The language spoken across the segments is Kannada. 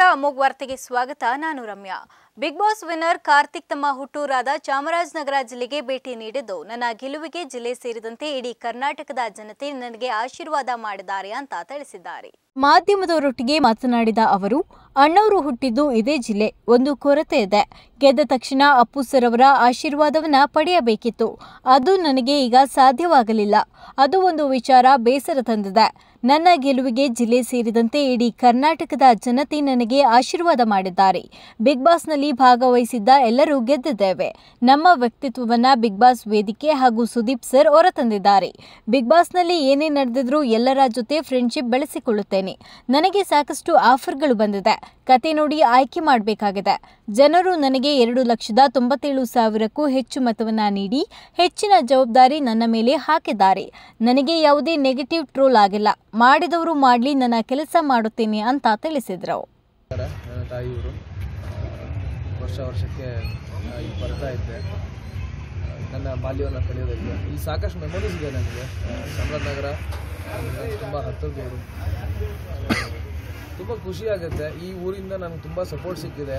ಅಮೋಘ್ ವಾರ್ತೆಗೆ ಸ್ವಾಗತ. ನಾನು Ramya. Bigg Boss winner Karthik ತಮ್ಮ ಹುಟ್ಟೂರಾದ ಚಾಮರಾಜನಗರ ಜಿಲ್ಲೆಗೆ ಭೇಟಿ ನೀಡಿದ್ದು, ನನ್ನ ಗೆಲುವಿಗೆ ಜಿಲ್ಲೆ ಸೇರಿದಂತೆ ಇಡೀ ಕರ್ನಾಟಕದ ಜನತೆ ನನಗೆ ಆಶೀರ್ವಾದ ಮಾಡಿದ್ದಾರೆ ಅಂತ ತಿಳಿಸಿದ್ದಾರೆ. ಮಾಧ್ಯಮದವರೊಟ್ಟಿಗೆ ಮಾತನಾಡಿದ ಅವರು, ಅಣ್ಣವರು ಹುಟ್ಟಿದ್ದು ಇದೇ ಜಿಲ್ಲೆ, ಒಂದು ಕೊರತೆ ಇದೆ. ಗೆದ್ದ ತಕ್ಷಣ ಅಪ್ಪು ಸರ್ ಅವರ ಆಶೀರ್ವಾದವನ್ನ ಪಡೆಯಬೇಕಿತ್ತು. ಅದು ನನಗೆ ಈಗ ಸಾಧ್ಯವಾಗಲಿಲ್ಲ. ಅದು ಒಂದು ವಿಚಾರ ಬೇಸರ ತಂದಿದೆ. ನನ್ನ ಗೆಲುವಿಗೆ ಜಿಲ್ಲೆ ಸೇರಿದಂತೆ ಇಡೀ ಕರ್ನಾಟಕದ ಜನತೆ ನನಗೆ ಆಶೀರ್ವಾದ ಮಾಡಿದ್ದಾರೆ. ಬಿಗ್ ಬಾಸ್ನಲ್ಲಿ ಭಾಗವಹಿಸಿದ್ದ ಎಲ್ಲರೂ ಗೆದ್ದಿದ್ದೇವೆ. ನಮ್ಮ ವ್ಯಕ್ತಿತ್ವವನ್ನ ಬಿಗ್ ಬಾಸ್ ವೇದಿಕೆ ಹಾಗೂ ಸುದೀಪ್ ಸರ್ ಹೊರತಂದಿದ್ದಾರೆ. ಬಿಗ್ ಬಾಸ್ನಲ್ಲಿ ಏನೇ ನಡೆದಿದ್ರೂ ಎಲ್ಲರ ಜೊತೆ ಫ್ರೆಂಡ್ಶಿಪ್ ಬೆಳೆಸಿಕೊಳ್ಳುತ್ತೇನೆ. ನನಗೆ ಸಾಕಷ್ಟು ಆಫರ್ಗಳು ಬಂದಿದೆ. ಕತೆ ನೋಡಿ ಆಯ್ಕೆ ಮಾಡಬೇಕಾಗಿದೆ. ಜನರು ನನಗೆ 2,97,000ಕ್ಕೂ ಹೆಚ್ಚು ಮತವನ್ನ ನೀಡಿ ಹೆಚ್ಚಿನ ಜವಾಬ್ದಾರಿ ನನ್ನ ಮೇಲೆ ಹಾಕಿದ್ದಾರೆ. ನನಗೆ ಯಾವುದೇ ನೆಗೆಟಿವ್ ಟ್ರೋಲ್ ಆಗಿಲ್ಲ. ಮಾಡಿದವರು ಮಾಡಲಿ, ನನ್ನ ಕೆಲಸ ಮಾಡುತ್ತೇನೆ ಅಂತ ತಿಳಿಸಿದ್ರು. ನನ್ನ ತಾಯಿಯವರು ವರ್ಷಕ್ಕೆ ಬರ್ತಾ ಇದ್ದೆ. ನನ್ನ ಬಾಲ್ಯವನ್ನು ಕಳೆಯೋದಕ್ಕೆ ಇಲ್ಲಿ ಸಾಕಷ್ಟು ಮೆಮೊರೀಸ್ ಇದೆ. ನನಗೆ ಚಾಮರಾಜನಗರ ತುಂಬ ಹತ್ತಿರದವರು, ತುಂಬ ಖುಷಿಯಾಗುತ್ತೆ. ಈ ಊರಿಂದ ನನಗೆ ತುಂಬ ಸಪೋರ್ಟ್ ಸಿಕ್ಕಿದೆ.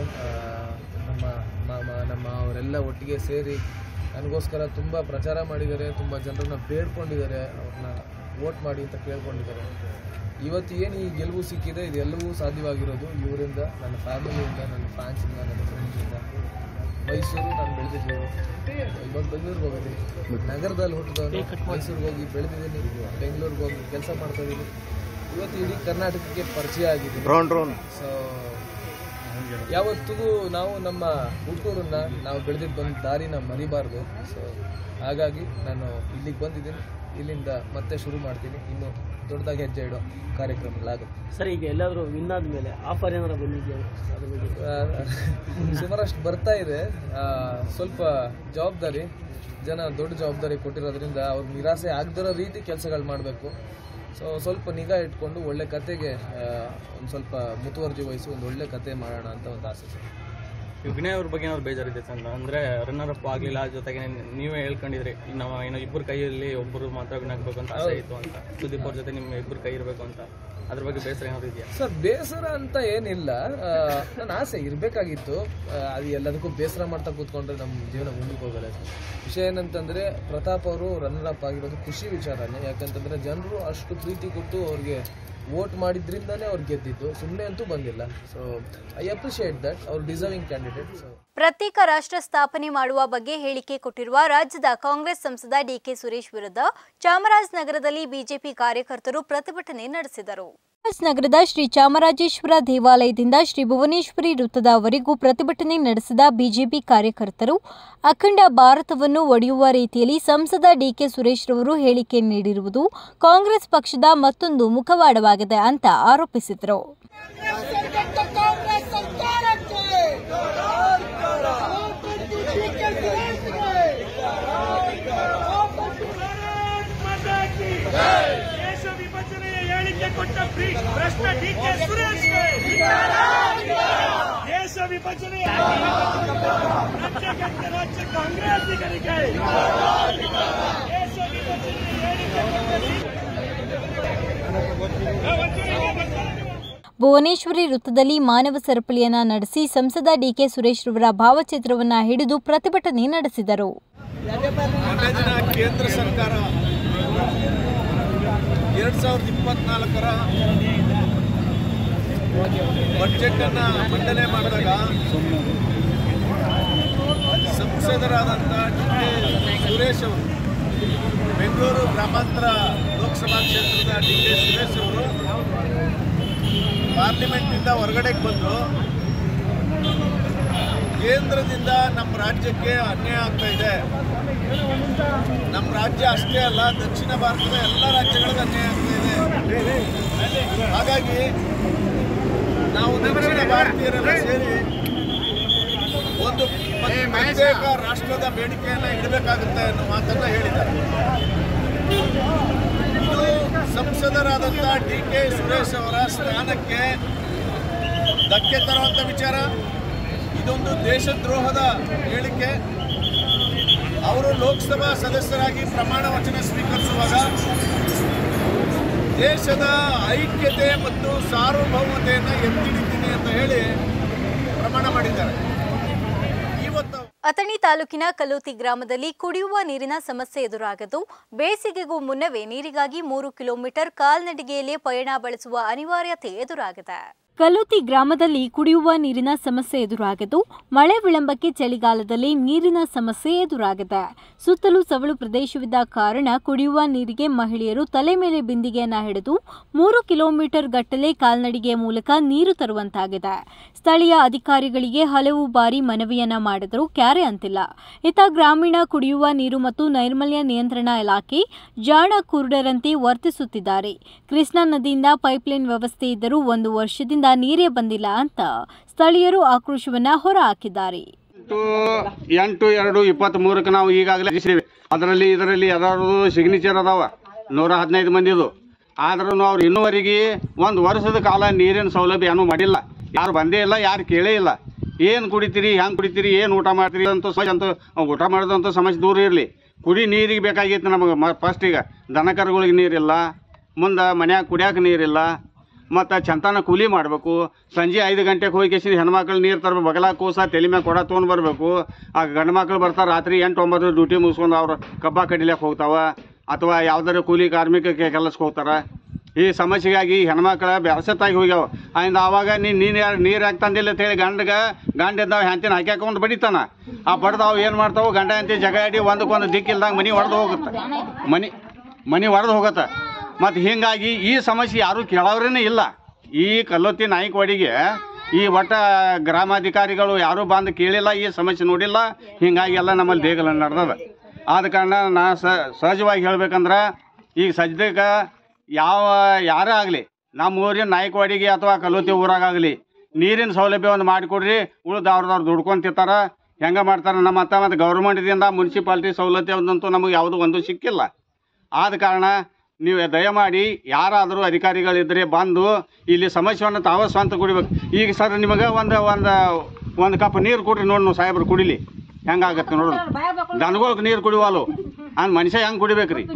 ನಮ್ಮ ಅವರೆಲ್ಲ ಒಟ್ಟಿಗೆ ಸೇರಿ ನನಗೋಸ್ಕರ ತುಂಬ ಪ್ರಚಾರ ಮಾಡಿದ್ದಾರೆ. ತುಂಬ ಜನರನ್ನ ಬೇಡ್ಕೊಂಡಿದ್ದಾರೆ, ಅವ್ರನ್ನ ವೋಟ್ ಮಾಡಿ ಅಂತ ಕೇಳ್ಕೊಂಡಿದ್ದಾರೆ. ಇವತ್ತು ಏನು ಈ ಗೆಲುವು ಸಿಕ್ಕಿದೆ, ಇದೆಲ್ಲವೂ ಸಾಧ್ಯವಾಗಿರೋದು ಇವರಿಂದ, ನನ್ನ ಫ್ಯಾಮಿಲಿಯಿಂದ, ನನ್ನ ಫ್ಯಾನ್ಸಿಂದ, ನನ್ನ ಫ್ರೆಂಡ್ಸಿಂದ. ಮೈಸೂರು ನಾನು ಬೆಳೆದಿದ್ದೀನಿ, ಇವಾಗ ಬೆಂಗಳೂರಿಗೆ ಹೋಗಿದ್ದೀನಿ. ನಗರದಲ್ಲಿ ಹುಟ್ಟಿದವನು ಮೈಸೂರಿಗೆ ಹೋಗಿ ಬೆಳೆದಿದ್ದೀನಿ, ಬೆಂಗಳೂರಿಗೆ ಹೋಗಿ ಕೆಲಸ ಮಾಡ್ತಾಯಿದ್ದೀನಿ. ಇವತ್ತು ಇಡೀ ಕರ್ನಾಟಕಕ್ಕೆ ಪರಿಚಯ ಆಗಿದೆ. ಸೊ ಯಾವತ್ತಿಗೂ ನಾವು ನಮ್ಮ ಹುಟ್ಟೂರನ್ನ ನಾವು ಬೆಳೆದಿದ್ದು ಬಂದ ದಾರಿನ ಮರಿಬಾರ್ದು. ಸೊ ಹಾಗಾಗಿ ನಾನು ಇಲ್ಲಿಗೆ ಬಂದಿದ್ದೀನಿ. ಇಲ್ಲಿಂದ ಮತ್ತೆ ಶುರು ಮಾಡ್ತೀನಿ. ಇನ್ನು ದೊಡ್ಡದಾಗಿ ಹೆಜ್ಜೆ ಇಡೋ ಕಾರ್ಯಕ್ರಮಗಳಾಗುತ್ತೆ. ಸರ್, ಈಗ ಎಲ್ಲಾದರೂ ವಿನ್ ಆದಮೇಲೆ ಆಫರ್ ಏನಾದ್ರು ಬಂದಿದೆಯಾ? ಸುಮಾರಷ್ಟು ಬರ್ತಾ ಇದೆ. ಸ್ವಲ್ಪ ಜವಾಬ್ದಾರಿ, ಜನ ದೊಡ್ಡ ಜವಾಬ್ದಾರಿ ಕೊಟ್ಟಿರೋದ್ರಿಂದ ಅವ್ರಿಗೆ ನಿರಾಸೆ ಆಗದಿರೋ ರೀತಿ ಕೆಲಸಗಳು ಮಾಡಬೇಕು. ಸೊ ಸ್ವಲ್ಪ ನಿಗಾ ಇಟ್ಕೊಂಡು ಒಳ್ಳೆ ಕತೆಗೆ ಒಂದು ಸ್ವಲ್ಪ ಮುತುವರ್ಜಿ ವಹಿಸಿ ಒಂದು ಒಳ್ಳೆ ಕತೆ ಮಾಡೋಣ ಅಂತ ಒಂದು ಆಸೆ ಸರ್. ವಿನಯ್ ಅವ್ರ ಬಗ್ಗೆ ಏನಾದ್ರು ಬೇಜಾರಿದೆ ಸರ್? ಅಂದರೆ ರನ್ನರ್ ಅಪ್ ಆಗಲಿಲ್ಲ, ಜೊತೆಗೆ ನೀವೇ ಹೇಳ್ಕೊಂಡಿದ್ರಿ ನಾವು ಏನೋ ಇಬ್ಬರು ಕೈಯಲ್ಲಿ ಒಬ್ಬರು ಮಾತ್ರ ವಿನ್ ಆಗಬೇಕು ಅಂತ ಆಸೆ ಇತ್ತು ಅಂತ. ಸುದೀಪ್ ಅವ್ರ ಜೊತೆ ನಿಮ್ಮ ಇಬ್ಬರು ಕೈ ಇರಬೇಕು ಅಂತ, ಅದ್ರ ಬಗ್ಗೆ ಬೇಸರ ಏನಾದ್ರು ಇದೆಯಾ ಸರ್? ಬೇಸರ ಅಂತ ಏನಿಲ್ಲ, ನನ್ನ ಆಸೆ ಇರಬೇಕಾಗಿತ್ತು. ಅದು ಎಲ್ಲದಕ್ಕೂ ಬೇಸರ ಮಾಡ್ತಾ ಕೂತ್ಕೊಂಡ್ರೆ ನಮ್ಮ ಜೀವನ ಮುಂದಕ್ಕೆ ಹೋಗಲ್ಲ ಸರ್. ವಿಷಯ ಏನಂತಂದರೆ, ಪ್ರತಾಪ್ ಅವರು ರನ್ನರ್ ಅಪ್ ಆಗಿರೋದು ಖುಷಿ ವಿಚಾರನೇ. ಯಾಕಂತಂದರೆ ಜನರು ಅಷ್ಟು ಪ್ರೀತಿ ಕೊಟ್ಟು ಅವ್ರಿಗೆ ವೋಟ್ ಮಾಡಿದ್ರಿಂದಾನೇ ಅವ್ರು ಗೆದ್ದಿದ್ದು, ಸುಮ್ಮನೆ ಅಂತೂ ಬಂದಿಲ್ಲ. So I appreciate that. ಅವ್ರು ಡಿಸರ್ವಿಂಗ್ ಕ್ಯಾಂಡಿಡೇಟ್. ಪ್ರತ್ಯೇಕ ರಾಷ್ಟ್ರ ಸ್ಥಾಪನೆ ಮಾಡುವ ಬಗ್ಗೆ ಹೇಳಿಕೆ ಕೊಟ್ಟಿರುವ ರಾಜ್ಯದ ಕಾಂಗ್ರೆಸ್ ಸಂಸದ ಡಿಕೆ ಸುರೇಶ್ ವಿರುದ್ಧ ಚಾಮರಾಜನಗರದಲ್ಲಿ ಬಿಜೆಪಿ ಕಾರ್ಯಕರ್ತರು ಪ್ರತಿಭಟನೆ ನಡೆಸಿದರು. ನಗರದ ಶ್ರೀ ಚಾಮರಾಜೇಶ್ವರ ದೇವಾಲಯದಿಂದ ಶ್ರೀ ಭುವನೇಶ್ವರಿ ವೃತ್ತದವರೆಗೂ ಪ್ರತಿಭಟನೆ ನಡೆಸಿದ ಬಿಜೆಪಿ ಕಾರ್ಯಕರ್ತರು ಅಖಂಡ ಭಾರತವನ್ನು ಒಡೆಯುವ ರೀತಿಯಲ್ಲಿ ಸಂಸದ ಡಿಕೆ ಸುರೇಶ್ ರವರು ಹೇಳಿಕೆ ನೀಡಿರುವುದು ಕಾಂಗ್ರೆಸ್ ಪಕ್ಷದ ಮತ್ತೊಂದು ಮುಖವಾಡವಾಗಿದೆ ಅಂತ ಆರೋಪಿಸಿದರು. ಭುವನೇಶ್ವರಿ ವೃತ್ತದಲ್ಲಿ ಮಾನವ ಸರಪಳಿಯನ್ನ ನಡೆಸಿ ಸಂಸದ ಡಿಕೆ ಸುರೇಶ್ ರವರ ಭಾವಚಿತ್ರವನ್ನ ಹಿಡಿದು ಪ್ರತಿಭಟನೆ ನಡೆಸಿದರು. ಕೇಂದ್ರ ಸರ್ಕಾರ 2024ರ ಬಜೆಟ್ ಅನ್ನು ಮಂಡನೆ ಮಾಡಿದಾಗ ಸಂಸದರಾದಂಥ ಡಿ.ಕೆ. ಸುರೇಶ್ ಅವರು, ಬೆಂಗಳೂರು ಗ್ರಾಮಾಂತರ ಲೋಕಸಭಾ ಕ್ಷೇತ್ರದ ಡಿ.ಕೆ. ಸುರೇಶ್ ಅವರು ಪಾರ್ಲಿಮೆಂಟ್ನಿಂದ ಹೊರಗಡೆಗೆ ಬಂದು ಕೇಂದ್ರದಿಂದ ನಮ್ಮ ರಾಜ್ಯಕ್ಕೆ ಅನ್ಯಾಯ ಆಗ್ತಾ ಇದೆ. ನಮ್ಮ ರಾಜ್ಯ ಅಷ್ಟೇ ಅಲ್ಲ, ದಕ್ಷಿಣ ಭಾರತದ ಎಲ್ಲ ರಾಜ್ಯಗಳಿಗೂ ಅನ್ಯಾಯ ಆಗ್ತಾ ಇದೆ. ಹಾಗಾಗಿ ನಾವು ದಕ್ಷಿಣ ಭಾರತೀಯರೆಲ್ಲ ಸೇರಿ ಒಂದು ಪ್ರತ್ಯೇಕ ರಾಷ್ಟ್ರದ ಬೇಡಿಕೆಯನ್ನು ಇಡಬೇಕಾಗುತ್ತೆ ಅನ್ನೋ ಮಾತನ್ನು ಹೇಳಿದ್ದಾರೆ. ಇದು ಸಂಸದರಾದಂಥ ಡಿ.ಕೆ. ಸುರೇಶ್ ಅವರ ಸ್ಥಾನಕ್ಕೆ ಧಕ್ಕೆ ತರುವಂಥ ವಿಚಾರ. ಇದೊಂದು ದೇಶದ್ರೋಹದ ಹೇಳಿಕೆ. ಅವರು ಲೋಕಸಭಾ ಸದಸ್ಯರಾಗಿ ಪ್ರಮಾಣ ವಚನ ಸ್ವೀಕರಿಸುವಾಗ ದೇಶದ ಐಕ್ಯತೆ ಮತ್ತು ಸಾರ್ವಭೌಮತೆಯನ್ನು ಎತ್ತಿಡಿತೀನಿ ಅಂತ ಹೇಳಿ ಪ್ರಮಾಣ ಮಾಡಿದ್ದಾರೆ. ಇವತ್ತು ಅಥಣಿ ತಾಲೂಕಿನ ಕಲ್ಲೋತಿ ಗ್ರಾಮದಲ್ಲಿ ಕುಡಿಯುವ ನೀರಿನ ಸಮಸ್ಯೆ ಎದುರಾಗದು. ಬೇಸಿಗೆಗೂ ಮುನ್ನವೇ ನೀರಿಗಾಗಿ 3 ಕಿಲೋಮೀಟರ್ ಕಾಲ್ನಡಿಗೆಯಲ್ಲೇ ಪಯಣ ಬಳಸುವ ಅನಿವಾರ್ಯತೆ ಎದುರಾಗಿದೆ. ಕಲ್ಲೋತಿ ಗ್ರಾಮದಲ್ಲಿ ಕುಡಿಯುವ ನೀರಿನ ಸಮಸ್ಯೆ ಎದುರಾಗಿದ್ದು, ಮಳೆ ವಿಳಂಬಕ್ಕೆ ಚಳಿಗಾಲದಲ್ಲಿ ನೀರಿನ ಸಮಸ್ಯೆ ಎದುರಾಗಿದೆ. ಸುತ್ತಲೂ ಸವಳು ಪ್ರದೇಶವಿದ್ದ ಕಾರಣ ಕುಡಿಯುವ ನೀರಿಗೆ ಮಹಿಳೆಯರು ತಲೆ ಮೇಲೆ ಬಿಂದಿಗೆಯನ್ನ ಹಿಡಿದು 3 ಕಿಲೋಮೀಟರ್ ಗಟ್ಟಲೆ ಕಾಲ್ನಡಿಗೆಯ ಮೂಲಕ ನೀರು ತರುವಂತಾಗಿದೆ. ಸ್ಥಳೀಯ ಅಧಿಕಾರಿಗಳಿಗೆ ಹಲವು ಬಾರಿ ಮನವಿಯನ್ನ ಮಾಡಿದರೂ ಕ್ಯಾರೆ ಅಂತಿಲ್ಲ. ಇತ್ತ ಗ್ರಾಮೀಣ ಕುಡಿಯುವ ನೀರು ಮತ್ತು ನೈರ್ಮಲ್ಯ ನಿಯಂತ್ರಣ ಇಲಾಖೆ ಜಾಣ ಕುರುಡರಂತೆ ವರ್ತಿಸುತ್ತಿದ್ದಾರೆ. ಕೃಷ್ಣಾ ನದಿಯಿಂದ ಪೈಪ್ಲೈನ್ ವ್ಯವಸ್ಥೆ ಇದ್ದರೂ 1 ವರ್ಷದಿಂದ ನೀರೇ ಬಂದಿಲ್ಲ ಅಂತ ಸ್ಥಳೀಯರು ಆಕ್ರೋಶವನ್ನ ಹೊರಹಾಕಿದ್ದಾರೆ. 8/2/23 ನಾವು ಈಗಾಗಲೇ ಇದರಲ್ಲಿ ಎಲ್ಲರದು ಸಿಗ್ನೇಚರ್ ಅದಾವ 115 ಮಂದಿದು. ಆದ್ರೂ ಅವ್ರು ಇನ್ನೂವರೆಗೆ 1 ವರ್ಷದ ಕಾಲ ನೀರಿನ ಸೌಲಭ್ಯ ಏನೂ ಮಾಡಿಲ್ಲ. ಯಾರು ಬಂದೇ ಇಲ್ಲ, ಯಾರು ಕೇಳೇ ಇಲ್ಲ. ಏನು ಕುಡಿತೀರಿ, ಹೆಂಗೆ ಕುಡಿತೀರಿ, ಏನು ಊಟ ಮಾಡ್ತೀರಿ ಅಂತ ಊಟ ಮಾಡೋದಂತ ಸಮಸ್ಯೆ ದೂರ ಇರಲಿ. ಕುಡಿ ನೀರಿಗೆ ಬೇಕಾಗಿತ್ತು ನಮಗೆ. ಫಸ್ಟಿಗೆ ದನಕರುಗಳಿಗೆ ನೀರಿಲ್ಲ, ಮುಂದೆ ಮನ್ಯಾಗ ಕುಡಿಯೋಕೆ ನೀರಿಲ್ಲ, ಮತ್ತು ಚಂತನ ಕೂಲಿ ಮಾಡಬೇಕು. ಸಂಜೆ 5 ಗಂಟೆಗೆ ಹೋಗಿ ಹೆಣ್ಮಕ್ಳು ನೀರು ತರಬೇಕು. ಬಗಲ ಕೂಸ ತಲೆ ಮ್ಯಾಗ ಕೊಡ ತೊಗೊಂಡು ಬರಬೇಕು. ಆ ಗಂಡು ಮಕ್ಳು ಬರ್ತಾರೆ ರಾತ್ರಿ 8-9 ಡ್ಯೂಟಿ ಮುಗಿಸ್ಕೊಂಡು ಅವ್ರು ಕಬ್ಬ ಕಡಿಲಿಕ್ಕೆ ಹೋಗ್ತಾವೆ ಅಥವಾ ಯಾವುದಾದ್ರು ಕೂಲಿ ಕಾರ್ಮಿಕಕ್ಕೆ ಕೆಲಸಕ್ಕೆ ಹೋಗ್ತಾರೆ. ಈ ಸಮಸ್ಯೆಗಾಗಿ ಹೆಣ್ಮಕ್ಳು ಬ್ಯಾಸತ್ತಾಗಿ ಹೋಗ್ಯಾವ. ಆಯ್ತು ಆವಾಗ ನೀರು ಯಾಕೆ ತಂದಿಲ್ಲ ಅಂತೇಳಿ ಗಂಡ ಇದ್ದಾವೆ ಹೆಂತಿನ ಹಾಕ್ಯಾಕೊಂಡು ಬಡಿತಾನ. ಆ ಬಡ್ದಾವು ಏನು ಮಾಡ್ತಾವೆ, ಗಂಡ ಹೆಂತಿ ಜಗ ಆಡಿ ಒಂದಕ್ಕೊಂದು ದಿಕ್ಕಿಲ್ದಂಗೆ ಮನೆ ಹೊಡೆದು ಹೋಗುತ್ತೆ, ಮನೆ ಹೊಡೆದು ಹೋಗುತ್ತೆ. ಮತ್ತು ಹೀಗಾಗಿ ಈ ಸಮಸ್ಯೆ ಯಾರೂ ಕೇಳೋರೇನೇ ಇಲ್ಲ. ಈ ಕಲ್ಲೋತಿ ನಾಯಕವಾಡಿಗೆ ಈ ಒಟ್ಟ ಗ್ರಾಮಾಧಿಕಾರಿಗಳು ಯಾರೂ ಬಂದು ಕೇಳಿಲ್ಲ, ಈ ಸಮಸ್ಯೆ ನೋಡಿಲ್ಲ. ಹೀಗಾಗಿ ಎಲ್ಲ ನಮ್ಮಲ್ಲಿ ದೇಗಲ ನಡೆದದ. ಆದ ಕಾರಣ ನಾ ಸಹಜವಾಗಿ ಹೇಳ್ಬೇಕಂದ್ರೆ ಈಗ ಸದ್ಯಕ್ಕೆ ಯಾರೇ ಆಗಲಿ ನಮ್ಮ ಊರಿನ ನಾಯಕವಾಡಿಗೆ ಅಥವಾ ಕಲ್ಲೋತಿ ಊರಾಗಲಿ ನೀರಿನ ಸೌಲಭ್ಯ ಒಂದು ಮಾಡಿಕೊಡ್ರಿ. ಉಳಿದು ಅವ್ರದವ್ರು ದುಡ್ಕೊಂತಿರ್ತಾರ, ಹೆಂಗೆ ಮಾಡ್ತಾರೆ. ನಮ್ಮ ಮತ್ತು ಗೌರ್ಮೆಂಟ್ದಿಂದ ಮುನ್ಸಿಪಾಲ್ಟಿ ಸೌಲಭ್ಯ ಒಂದಂತೂ ನಮಗೆ ಯಾವುದೂ ಒಂದು ಸಿಕ್ಕಿಲ್ಲ. ಆದ ಕಾರಣ ನೀವು ದಯಮಾಡಿ ಯಾರಾದರೂ ಅಧಿಕಾರಿಗಳಿದ್ದರೆ ಬಂದು ಇಲ್ಲಿ ಸಮಸ್ಯೆಯನ್ನು ತಾವ ಸ್ವಂತ ಕುಡಿಬೇಕು. ಈಗ ಸರ್ ನಿಮಗೆ ಒಂದು ಕಪ್ ನೀರು ಕೊಡ್ರಿ ನೋಡಿ ಸಾಹೇಬ್ರು ಕುಡಿಲಿ, ಹೆಂಗಾಗತ್ತೆ ನೋಡ್ರಿ. ದನಗಳಿಗೆ ನೀರು ಕುಡಿವಲ್ಲ ಮನುಷ್ಯ ಹೆಂಗೆ ಕುಡಿಬೇಕು ರೀ?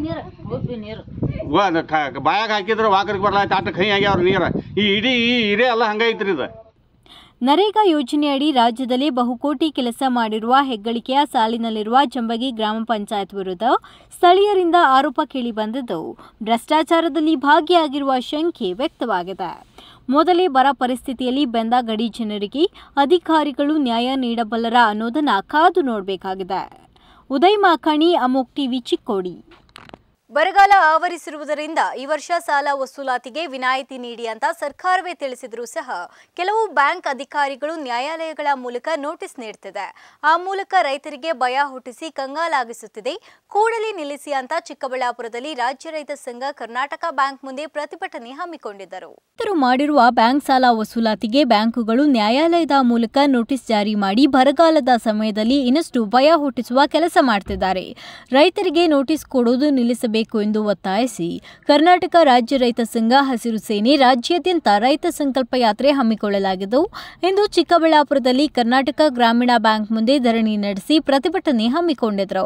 ಬಾಯಾಗ ಹಾಕಿದ್ರೆ ವಾಕರಿಗೆ ಬರ್ಲಾಯ್ತು, ಆಟ ಕೈ ಆಗ್ಯಾವ್ರ ನೀರು. ಈ ಇಡೀ ಎಲ್ಲ ಹಂಗೈತ್ರಿ ಇದು. ನರೇಗಾ ಯೋಜನೆಯಡಿ ರಾಜ್ಯದಲ್ಲಿ ಬಹುಕೋಟಿ ಕೆಲಸ ಮಾಡಿರುವ ಹೆಗ್ಗಳಿಕೆಯ ಸಾಲಿನಲ್ಲಿರುವ ಜಂಬಗಿ ಗ್ರಾಮ ಪಂಚಾಯತ್ ವಿರುದ್ಧ ಸ್ಥಳೀಯರಿಂದ ಆರೋಪ ಕೇಳಿಬಂದಿದ್ದು, ಭ್ರಷ್ಟಾಚಾರದಲ್ಲಿ ಭಾಗಿಯಾಗಿರುವ ಶಂಕೆ ವ್ಯಕ್ತವಾಗಿದೆ. ಮೊದಲೇ ಬರ ಪರಿಸ್ಥಿತಿಯಲ್ಲಿ ಬೆಂದ ಗಡಿ ಜನರಿಗೆ ಅಧಿಕಾರಿಗಳು ನ್ಯಾಯ ನೀಡಬಲ್ಲರ ಅನ್ನೋದನ್ನ ಕಾದು ನೋಡಬೇಕಾಗಿದೆ. ಉದಯ್ ಮಾಕಾಣಿ, ಅಮೋಕ್ ಟಿವಿ, ಚಿಕ್ಕೋಡಿ. ಬರಗಾಲ ಆವರಿಸಿರುವುದರಿಂದ ಈ ವರ್ಷ ಸಾಲ ವಸೂಲಾತಿಗೆ ವಿನಾಯಿತಿ ನೀಡಿ ಅಂತ ಸರ್ಕಾರವೇ ತಿಳಿಸಿದರೂ ಸಹ ಕೆಲವು ಬ್ಯಾಂಕ್ ಅಧಿಕಾರಿಗಳು ನ್ಯಾಯಾಲಯಗಳ ಮೂಲಕ ನೋಟಿಸ್ ನೀಡುತ್ತಿದೆ. ಆ ಮೂಲಕ ರೈತರಿಗೆ ಭಯ ಹುಟ್ಟಿಸಿ ಕಂಗಾಲಾಗಿಸುತ್ತಿದೆ. ಕೂಡಲೇ ನಿಲ್ಲಿಸಿ ಅಂತ ಚಿಕ್ಕಬಳ್ಳಾಪುರದಲ್ಲಿ ರಾಜ್ಯ ರೈತ ಸಂಘ ಕರ್ನಾಟಕ ಬ್ಯಾಂಕ್ ಮುಂದೆ ಪ್ರತಿಭಟನೆ ಹಮ್ಮಿಕೊಂಡಿದ್ದರು. ರೈತರು ಮಾಡಿರುವ ಬ್ಯಾಂಕ್ ಸಾಲ ವಸೂಲಾತಿಗೆ ಬ್ಯಾಂಕುಗಳು ನ್ಯಾಯಾಲಯದ ಮೂಲಕ ನೋಟಿಸ್ ಜಾರಿ ಮಾಡಿ ಬರಗಾಲದ ಸಮಯದಲ್ಲಿ ಇನ್ನಷ್ಟು ಭಯ ಹುಟ್ಟಿಸುವ ಕೆಲಸ ಮಾಡುತ್ತಿದ್ದಾರೆ. ರೈತರಿಗೆ ನೋಟಿಸ್ ಕೊಡುವುದು ನಿಲ್ಲಿಸಬೇಕು ಎಂದು ಒತ್ತಾಯಿಸಿ ಕರ್ನಾಟಕ ರಾಜ್ಯ ರೈತ ಸಂಘ ಹಸಿರು ಸೇನೆ ರಾಜ್ಯಾದ್ಯಂತ ರೈತ ಸಂಕಲ್ಪ ಯಾತ್ರೆ ಹಮ್ಮಿಕೊಳ್ಳಲಾಗಿದ್ದು, ಇಂದು ಚಿಕ್ಕಬಳ್ಳಾಪುರದಲ್ಲಿ ಕರ್ನಾಟಕ ಗ್ರಾಮೀಣ ಬ್ಯಾಂಕ್ ಮುಂದೆ ಧರಣಿ ನಡೆಸಿ ಪ್ರತಿಭಟನೆ ಹಮ್ಮಿಕೊಂಡಿದ್ದರು.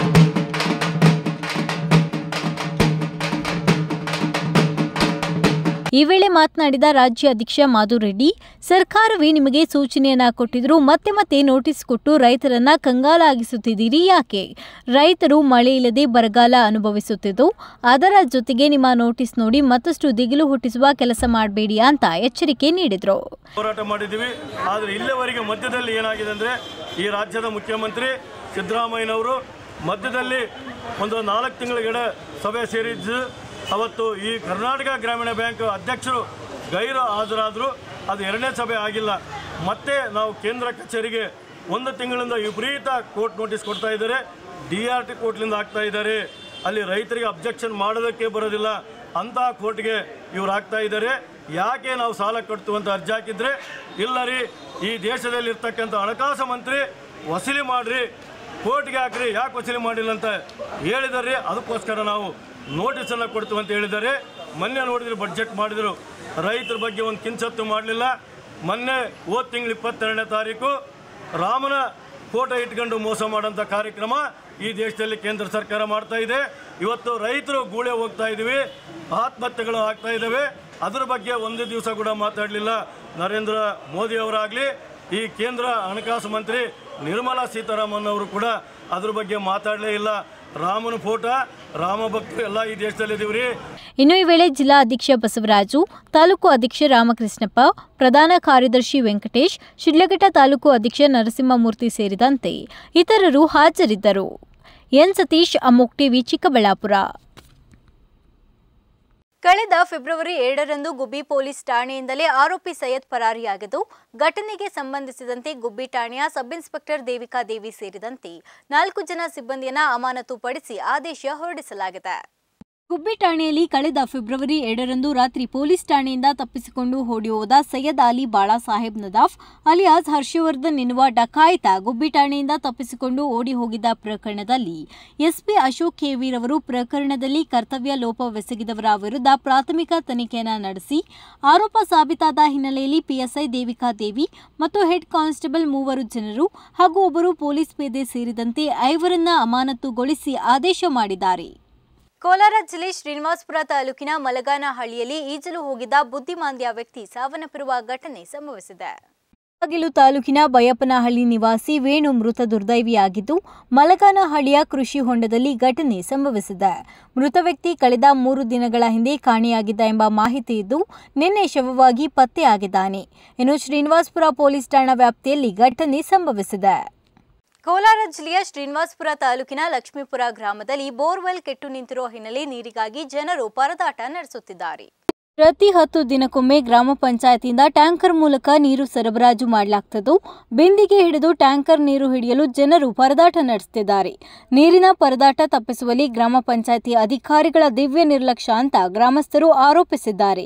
ಈ ವೇಳೆ ಮಾತನಾಡಿದ ರಾಜ್ಯ ಅಧ್ಯಕ್ಷ ಮಾಧುರೆಡ್ಡಿ, ಸರ್ಕಾರವೇ ನಿಮಗೆ ಸೂಚನೆಯನ್ನ ಕೊಟ್ಟಿದ್ರು, ಮತ್ತೆ ನೋಟಿಸ್ ಕೊಟ್ಟು ರೈತರನ್ನ ಕಂಗಾಲಾಗಿಸುತ್ತಿದ್ದೀರಿ ಯಾಕೆ? ರೈತರು ಮಳೆ ಇಲ್ಲದೆ ಬರಗಾಲ ಅನುಭವಿಸುತ್ತಿದ್ದು, ಅದರ ಜೊತೆಗೆ ನಿಮ್ಮ ನೋಟಿಸ್ ನೋಡಿ ಮತ್ತಷ್ಟು ದಿಗಿಲು ಹುಟ್ಟಿಸುವ ಕೆಲಸ ಮಾಡಬೇಡಿ ಅಂತ ಎಚ್ಚರಿಕೆ ನೀಡಿದ್ರು. ಹೋರಾಟ ಮಾಡಿದ್ದೀವಿ. ಆದರೆ ಇಲ್ಲಿವರೆಗೆ ಮಧ್ಯದಲ್ಲಿ ಏನಾಗಿದೆ ಅಂದರೆ, ಈ ರಾಜ್ಯದ ಮುಖ್ಯಮಂತ್ರಿ ಸಿದ್ದರಾಮಯ್ಯನವರು ಮಧ್ಯದಲ್ಲಿ ಒಂದು 4 ತಿಂಗಳ ಸಭೆ ಸೇರಿದ್ದು, ಅವತ್ತು ಈ ಕರ್ನಾಟಕ ಗ್ರಾಮೀಣ ಬ್ಯಾಂಕ್ ಅಧ್ಯಕ್ಷರು ಗೈರು ಹಾಜರಾದರು. ಅದು 2ನೇ ಸಭೆ ಆಗಿಲ್ಲ. ಮತ್ತೆ ನಾವು ಕೇಂದ್ರ ಕಚೇರಿಗೆ 1 ತಿಂಗಳಿಂದ ವಿಪರೀತ ಕೋರ್ಟ್ ನೋಟಿಸ್ ಕೊಡ್ತಾ ಇದ್ದಾರೆ. DRT ಕೋರ್ಟ್ಲಿಂದ ಆಗ್ತಾ ಇದ್ದಾರೆ. ಅಲ್ಲಿ ರೈತರಿಗೆ ಅಬ್ಜೆಕ್ಷನ್ ಮಾಡೋದಕ್ಕೆ ಬರೋದಿಲ್ಲ ಅಂತ ಕೋರ್ಟ್ಗೆ ಇವ್ರು ಆಗ್ತಾ ಇದ್ದಾರೆ. ಯಾಕೆ ನಾವು ಸಾಲ ಕಟ್ತು ಅಂತ ಅರ್ಜಿ ಹಾಕಿದ್ರೆ, ಇಲ್ಲ ರೀ ಈ ದೇಶದಲ್ಲಿ ಇರ್ತಕ್ಕಂಥ ಹಣಕಾಸು ಮಂತ್ರಿ ವಸೂಲಿ ಮಾಡಿರಿ, ಕೋರ್ಟ್ಗೆ ಹಾಕ್ರಿ, ಯಾಕೆ ವಸೂಲಿ ಮಾಡಿಲ್ಲ ಅಂತ ಹೇಳಿದಾರೆ. ಅದಕ್ಕೋಸ್ಕರ ನಾವು ನೋಟಿಸನ್ನು ಕೊಡ್ತೀವಿ ಅಂತ ಹೇಳಿದ್ದಾರೆ. ಮೊನ್ನೆ ನೋಡಿದ್ರೆ ಬಡ್ಜೆಟ್ ಮಾಡಿದರು, ರೈತರ ಬಗ್ಗೆ ಒಂದು ಕಿಂಚತ್ತು ಮಾಡಲಿಲ್ಲ. ಮೊನ್ನೆ ಹೋದ ತಿಂಗಳು 22ನೇ ತಾರೀಕು ರಾಮನ ಫೋಟೋ ಇಟ್ಕೊಂಡು ಮೋಸ ಮಾಡೋಂಥ ಕಾರ್ಯಕ್ರಮ ಈ ದೇಶದಲ್ಲಿ ಕೇಂದ್ರ ಸರ್ಕಾರ ಮಾಡ್ತಾ ಇದೆ. ಇವತ್ತು ರೈತರು ಗೂಳೆ ಹೋಗ್ತಾ ಇದ್ದೀವಿ, ಆತ್ಮಹತ್ಯೆಗಳು ಆಗ್ತಾ ಇದ್ದಾವೆ. ಅದರ ಬಗ್ಗೆ ಒಂದು ದಿವಸ ಕೂಡ ಮಾತಾಡಲಿಲ್ಲ ನರೇಂದ್ರ ಮೋದಿ ಅವರಾಗಲಿ, ಈ ಕೇಂದ್ರ ಹಣಕಾಸು ಮಂತ್ರಿ ನಿರ್ಮಲಾ ಸೀತಾರಾಮನ್ ಅವರು ಕೂಡ ಅದ್ರ ಬಗ್ಗೆ ಮಾತಾಡಲೇ ಇಲ್ಲ. ರಾಮನ ಫೋಟೋ, ರಾಮ ಭಕ್ತರು ಎಲ್ಲ ಈ ದೇಶದಲ್ಲಿದ್ದೀವ್ರಿ. ಇನ್ನು ಈ ವೇಳೆ ಜಿಲ್ಲಾ ಅಧ್ಯಕ್ಷ ಬಸವರಾಜು, ತಾಲೂಕು ಅಧ್ಯಕ್ಷ ರಾಮಕೃಷ್ಣಪ್ಪ, ಪ್ರಧಾನ ಕಾರ್ಯದರ್ಶಿ ವೆಂಕಟೇಶ್, ಶಿಡ್ಲಘಟ್ಟ ತಾಲೂಕು ಅಧ್ಯಕ್ಷ ನರಸಿಂಹಮೂರ್ತಿ ಸೇರಿದಂತೆ ಇತರರು ಹಾಜರಿದ್ದರು. ಎನ್ ಸತೀಶ್, ಅಮೋಕ್ ಟಿವಿ, ಚಿಕ್ಕಬಳ್ಳಾಪುರ. ಕಳೆದ ಫೆಬ್ರವರಿ 2ರಂದು ಗುಬ್ಬಿ ಪೊಲೀಸ್ ಠಾಣೆಯಿಂದಲೇ ಆರೋಪಿ ಸೈಯದ್ ಪರಾರಿಯಾಗಿದ್ದು, ಘಟನೆಗೆ ಸಂಬಂಧಿಸಿದಂತೆ ಗುಬ್ಬಿ ಠಾಣೆಯ ಸಬ್ ಇನ್ಸ್ಪೆಕ್ಟರ್ ದೇವಿಕಾ ದೇವಿ ಸೇರಿದಂತೆ 4 ಜನ ಸಿಬ್ಬಂದಿಯನ್ನು ಅಮಾನತುಪಡಿಸಿ ಆದೇಶ ಹೊರಡಿಸಲಾಗಿದೆ. ಗುಬ್ಬಿ ಠಾಣೆಯಲ್ಲಿ ಕಳೆದ ಫೆಬ್ರವರಿ 2ರಂದು ರಾತ್ರಿ ಪೊಲೀಸ್ ಠಾಣೆಯಿಂದ ತಪ್ಪಿಸಿಕೊಂಡು ಓಡಿ ಹೋದ ಸೈಯದ್ ಅಲಿ ಬಾಳಾ ಸಾಹೇಬ್ ನದಾಫ್ ಅಲಿಯಾಸ್ ಹರ್ಷವರ್ಧನ್ ಎನ್ನುವ ಡಕಾಯಿತ ಗುಬ್ಬಿ ಠಾಣೆಯಿಂದ ತಪ್ಪಿಸಿಕೊಂಡು ಓಡಿ ಹೋಗಿದ್ದ ಪ್ರಕರಣದಲ್ಲಿ ಎಸ್ಪಿ ಅಶೋಕ್ ಕೆವೀರ್ ಅವರು ಪ್ರಕರಣದಲ್ಲಿ ಕರ್ತವ್ಯ ಲೋಪವೆಸಗಿದವರ ವಿರುದ್ಧ ಪ್ರಾಥಮಿಕ ತನಿಖೆಯನ್ನು ನಡೆಸಿ ಆರೋಪ ಸಾಬೀತಾದ ಹಿನ್ನೆಲೆಯಲ್ಲಿ ಪಿಎಸ್ಐ ದೇವಿಕಾ ದೇವಿ ಮತ್ತು ಹೆಡ್ ಕಾನ್ಸ್ಟೇಬಲ್ 3 ಜನರು ಹಾಗೂ ಒಬ್ಬರು ಪೊಲೀಸ್ ಪೇದೆ ಸೇರಿದಂತೆ 5ರನ್ನ ಅಮಾನತುಗೊಳಿಸಿ ಆದೇಶ ಮಾಡಿದ್ದಾರೆ. ಕೋಲಾರ ಜಿಲ್ಲೆ ಶ್ರೀನಿವಾಸಪುರ ತಾಲೂಕಿನ ಮಲಗಾನಹಳ್ಳಿಯಲ್ಲಿ ಈಜಲು ಹೋಗಿದ್ದ ಬುದ್ಧಿಮಾಂದ್ಯ ವ್ಯಕ್ತಿ ಸಾವನ್ನಪ್ಪಿರುವ ಘಟನೆ ಸಂಭವಿಸಿದೆ. ಮುಳಬಾಗಿಲು ತಾಲೂಕಿನ ಬೈಯಪ್ಪನಹಳ್ಳಿ ನಿವಾಸಿ ವೇಣು ಮೃತ ದುರ್ದೈವಿಯಾಗಿದ್ದು, ಮಲಗಾನಹಳ್ಳಿಯ ಕೃಷಿ ಹೊಂಡದಲ್ಲಿ ಘಟನೆ ಸಂಭವಿಸಿದೆ. ಮೃತ ವ್ಯಕ್ತಿ ಕಳೆದ 3 ದಿನಗಳ ಹಿಂದೆ ಕಾಣೆಯಾಗಿದ್ದ ಎಂಬ ಮಾಹಿತಿ ಇದ್ದು, ನಿನ್ನೆ ಶವವಾಗಿ ಪತ್ತೆಯಾಗಿದ್ದಾನೆ. ಇನ್ನು ಶ್ರೀನಿವಾಸಪುರ ಪೊಲೀಸ್ ಠಾಣಾ ವ್ಯಾಪ್ತಿಯಲ್ಲಿ ಘಟನೆ ಸಂಭವಿಸಿದೆ. ಕೋಲಾರ ಜಿಲ್ಲೆಯ ಶ್ರೀನಿವಾಸಪುರ ತಾಲೂಕಿನ ಲಕ್ಷ್ಮೀಪುರ ಗ್ರಾಮದಲ್ಲಿ ಬೋರ್ವೆಲ್ ಕೆಟ್ಟು ನಿಂತಿರುವ ಹಿನ್ನೆಲೆ ನೀರಿಗಾಗಿ ಜನರು ಪರದಾಟ ನಡೆಸುತ್ತಿದ್ದಾರೆ. ಪ್ರತಿ 10 ದಿನಕ್ಕೊಮ್ಮೆ ಗ್ರಾಮ ಪಂಚಾಯತಿಯಿಂದ ಟ್ಯಾಂಕರ್ ಮೂಲಕ ನೀರು ಸರಬರಾಜು ಮಾಡಲಾಗುತ್ತಿದ್ದು, ಬಿಂದಿಗೆ ಹಿಡಿದು ಟ್ಯಾಂಕರ್ ನೀರು ಹಿಡಿಯಲು ಜನರು ಪರದಾಟ ನಡೆಸುತ್ತಿದ್ದಾರೆ. ನೀರಿನ ಪರದಾಟ ತಪ್ಪಿಸುವಲ್ಲಿ ಗ್ರಾಮ ಪಂಚಾಯತಿ ಅಧಿಕಾರಿಗಳ ದಿವ್ಯ ನಿರ್ಲಕ್ಷ್ಯ ಅಂತ ಗ್ರಾಮಸ್ಥರು ಆರೋಪಿಸಿದ್ದಾರೆ.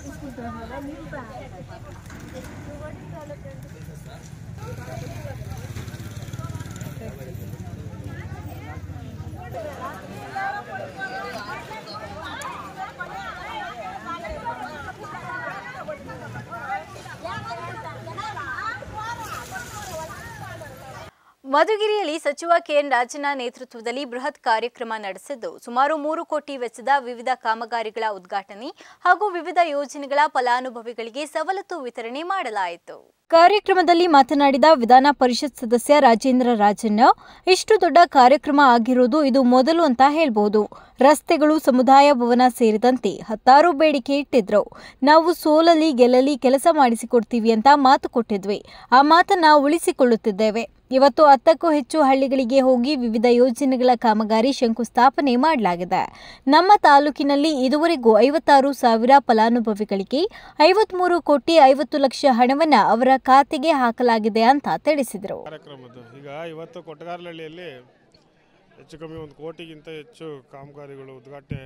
ಮಧುಗಿರಿಯಲ್ಲಿ ಸಚಿವ ಕೆಎನ್ ರಾಜಣ್ಣ ನೇತೃತ್ವದಲ್ಲಿ ಬೃಹತ್ ಕಾರ್ಯಕ್ರಮ ನಡೆಸಿದ್ದು, ಸುಮಾರು 3 ಕೋಟಿ ವೆಚ್ಚದ ವಿವಿಧ ಕಾಮಗಾರಿಗಳ ಉದ್ಘಾಟನೆ ಹಾಗೂ ವಿವಿಧ ಯೋಜನೆಗಳ ಫಲಾನುಭವಿಗಳಿಗೆ ಸವಲತ್ತು ವಿತರಣೆ ಮಾಡಲಾಯಿತು. ಕಾರ್ಯಕ್ರಮದಲ್ಲಿ ಮಾತನಾಡಿದ ವಿಧಾನ ಪರಿಷತ್ ಸದಸ್ಯ ರಾಜೇಂದ್ರ ರಾಜಣ್ಣ, ಇಷ್ಟು ದೊಡ್ಡ ಕಾರ್ಯಕ್ರಮ ಆಗಿರೋದು ಇದು ಮೊದಲು ಅಂತ ಹೇಳ್ಬೋದು. ರಸ್ತೆಗಳು, ಸಮುದಾಯ ಭವನ ಸೇರಿದಂತೆ 10 ಬೇಡಿಕೆ ಇಟ್ಟಿದ್ರು. ನಾವು ಸೋಲಲಿ ಗೆಲ್ಲಲಿ ಕೆಲಸ ಮಾಡಿಸಿಕೊಡ್ತೀವಿ ಅಂತ ಮಾತು ಕೊಟ್ಟಿದ್ವಿ. ಆ ಮಾತನ್ನ ಉಳಿಸಿಕೊಳ್ಳುತ್ತಿದ್ದೇವೆ. ಇವತ್ತು 10ಕ್ಕೂ ಹೆಚ್ಚು ಹಳ್ಳಿಗಳಿಗೆ ಹೋಗಿ ವಿವಿಧ ಯೋಜನೆಗಳ ಕಾಮಗಾರಿ ಶಂಕುಸ್ಥಾಪನೆ ಮಾಡಲಾಗಿದೆ. ನಮ್ಮ ತಾಲೂಕಿನಲ್ಲಿ ಇದುವರೆಗೂ 56,000 ಫಲಾನುಭವಿಗಳಿಗೆ 53 ಕೋಟಿ 50 ಲಕ್ಷ ಹಣವನ್ನು ಅವರ ಖಾತೆಗೆ ಹಾಕಲಾಗಿದೆ ಅಂತ ತಿಳಿಸಿದರು. ಈಗ ಇವತ್ತು ಕೊಟ್ಟಗಾರಹಳ್ಳಿಯಲ್ಲಿ ಹೆಚ್ಚು ಕಮ್ಮಿ 1 ಕೋಟಿಗಿಂತ ಹೆಚ್ಚು ಕಾಮಗಾರಿಗಳು ಉದ್ಘಾಟನೆ,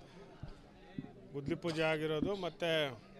ಗುದ್ಲಿ ಪೂಜೆ ಆಗಿರೋದು. ಮತ್ತು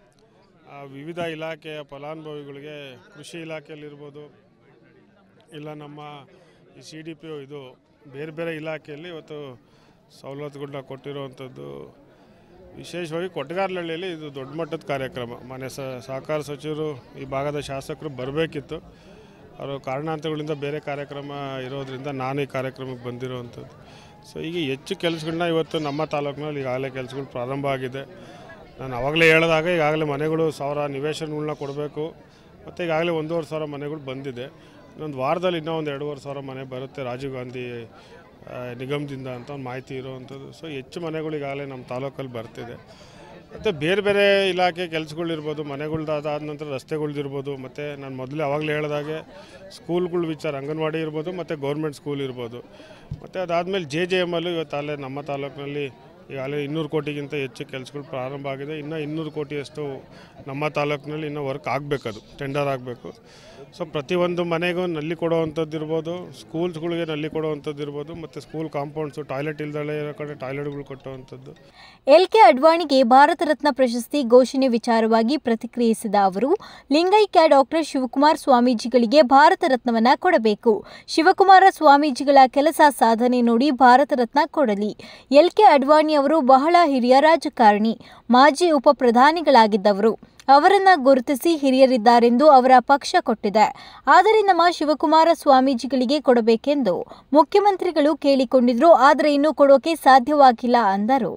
ವಿವಿಧ ಇಲಾಖೆಯ ಫಲಾನುಭವಿಗಳಿಗೆ ಕೃಷಿ ಇಲಾಖೆಯಲ್ಲಿರ್ಬೋದು, ಇಲ್ಲ ನಮ್ಮ ಈ CDPO ಇದು ಬೇರೆ ಬೇರೆ ಇಲಾಖೆಯಲ್ಲಿ ಇವತ್ತು ಸವಲತ್ತುಗಳನ್ನ ಕೊಟ್ಟಿರುವಂಥದ್ದು. ವಿಶೇಷವಾಗಿ ಕೊಟ್ಟಗಾರಹಳ್ಳಿಯಲ್ಲಿ ಇದು ದೊಡ್ಡ ಮಟ್ಟದ ಕಾರ್ಯಕ್ರಮ. ಮನೆ ಸಹಕಾರ ಸಚಿವರು, ಈ ಭಾಗದ ಶಾಸಕರು ಬರಬೇಕಿತ್ತು. ಅವರು ಕಾರಣಾಂತರಗಳಿಂದ ಬೇರೆ ಕಾರ್ಯಕ್ರಮ ಇರೋದರಿಂದ ನಾನು ಈ ಕಾರ್ಯಕ್ರಮಕ್ಕೆ ಬಂದಿರೋವಂಥದ್ದು. ಸೊ ಈಗ ಹೆಚ್ಚು ಕೆಲಸಗಳನ್ನ ಇವತ್ತು ನಮ್ಮ ತಾಲೂಕಿನಲ್ಲಿ ಈಗಾಗಲೇ ಕೆಲಸಗಳು ಪ್ರಾರಂಭ ಆಗಿದೆ. ನಾನು ಆವಾಗಲೇ ಹೇಳಿದಾಗ ಈಗಾಗಲೇ ಮನೆಗಳು 1000 ನಿವೇಶನಗಳನ್ನ ಕೊಡಬೇಕು. ಮತ್ತು ಈಗಾಗಲೇ 1,500 ಮನೆಗಳು ಬಂದಿದೆ. ಇನ್ನೊಂದು ವಾರದಲ್ಲಿ ಇನ್ನೂ 2,500 ಮನೆ ಬರುತ್ತೆ ರಾಜೀವ್ ಗಾಂಧಿ ನಿಗಮದಿಂದ ಅಂತ ಒಂದು ಮಾಹಿತಿ ಇರೋವಂಥದ್ದು. ಸೊ ಹೆಚ್ಚು ಮನೆಗಳು ಈಗಾಗಲೇ ನಮ್ಮ ತಾಲೂಕಲ್ಲಿ ಬರ್ತಿದೆ. ಮತ್ತು ಬೇರೆ ಬೇರೆ ಇಲಾಖೆ ಕೆಲಸಗಳಿರ್ಬೋದು, ಮನೆಗಳ್ದಾದ ನಂತರ ರಸ್ತೆಗಳ್ದಿರ್ಬೋದು, ಮತ್ತು ನಾನು ಮೊದಲೇ ಆವಾಗಲೇ ಹೇಳಿದಾಗೆ ಸ್ಕೂಲ್ಗಳ ವಿಚಾರ, ಅಂಗನವಾಡಿ ಇರ್ಬೋದು ಮತ್ತು ಗೌರ್ಮೆಂಟ್ ಸ್ಕೂಲ್ ಇರ್ಬೋದು. ಮತ್ತು ಅದಾದಮೇಲೆ JJMಲ್ಲೂ ಇವತ್ತು ನಮ್ಮ ತಾಲೂಕಿನಲ್ಲಿ ಈಗಾಗಲೇ 200 ಕೋಟಿಗಿಂತ ಹೆಚ್ಚು ಕೆಲಸಗಳು ಪ್ರಾರಂಭ ಆಗಿದೆ. ಇನ್ನು 200 ಕೋಟಿಯಷ್ಟು ನಮ್ಮ ತಾಲೂಕಿನಲ್ಲಿ ಇನ್ನೂ ವರ್ಕ್ ಆಗಬೇಕದು, ಟೆಂಡರ್ ಆಗಬೇಕು. ಸೊ ಪ್ರತಿಯೊಂದು ಮನೆಗೂ ನಲ್ಲಿ ಕೊಡುವಂಥದ್ದು ಇರ್ಬೋದು, ಸ್ಕೂಲ್ಸ್ಗಳಿಗೆ ನಲ್ಲಿ ಕೊಡುವಂಥದ್ದು ಇರ್ಬೋದು, ಮತ್ತು ಸ್ಕೂಲ್ ಕಾಂಪೌಂಡ್ಸು, ಟಾಯ್ಲೆಟ್ ಇಲ್ದಲೇ ಇರೋ ಕಡೆ ಟಾಯ್ಲೆಟ್ಗಳು ಕಟ್ಟುವಂಥದ್ದು. LK ಅಡ್ವಾಣಿಗೆ ಭಾರತ ರತ್ನ ಪ್ರಶಸ್ತಿ ಘೋಷಣೆ ವಿಚಾರವಾಗಿ ಪ್ರತಿಕ್ರಿಯಿಸಿದ ಅವರು, ಲಿಂಗೈಕ್ಯ ಡಾಕ್ಟರ್ ಶಿವಕುಮಾರ ಸ್ವಾಮೀಜಿಗಳಿಗೆ ಭಾರತ ರತ್ನವನ್ನ ಕೊಡಬೇಕು. ಶಿವಕುಮಾರ ಸ್ವಾಮೀಜಿಗಳ ಕೆಲಸ ಸಾಧನೆ ನೋಡಿ ಭಾರತ ರತ್ನ ಕೊಡಲಿ. LK ಅಡ್ವಾಣಿ ಅವರು ಬಹಳ ಹಿರಿಯ ರಾಜಕಾರಣಿ, ಮಾಜಿ ಉಪ ಪ್ರಧಾನಿಗಳಾಗಿದ್ದವರು. ಅವರನ್ನ ಗುರುತಿಸಿ ಹಿರಿಯರಿದ್ದಾರೆಂದು ಅವರ ಪಕ್ಷ ಕೊಟ್ಟಿದೆ. ಆದರೆ ನಮ್ಮ ಶಿವಕುಮಾರ ಸ್ವಾಮೀಜಿಗಳಿಗೆ ಕೊಡಬೇಕೆಂದು ಮುಖ್ಯಮಂತ್ರಿಗಳು ಕೇಳಿಕೊಂಡಿದ್ರು. ಆದರೆ ಇನ್ನೂ ಕೊಡೋಕೆ ಸಾಧ್ಯವಾಗಿಲ್ಲ ಅಂದರು.